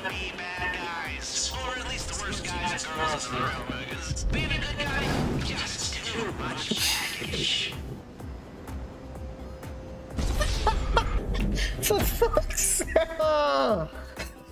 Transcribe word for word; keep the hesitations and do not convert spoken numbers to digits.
to be bad guys, or at least the worst guys and girls in the room. Because being a good guy, just too much baggage. For fuck's sake!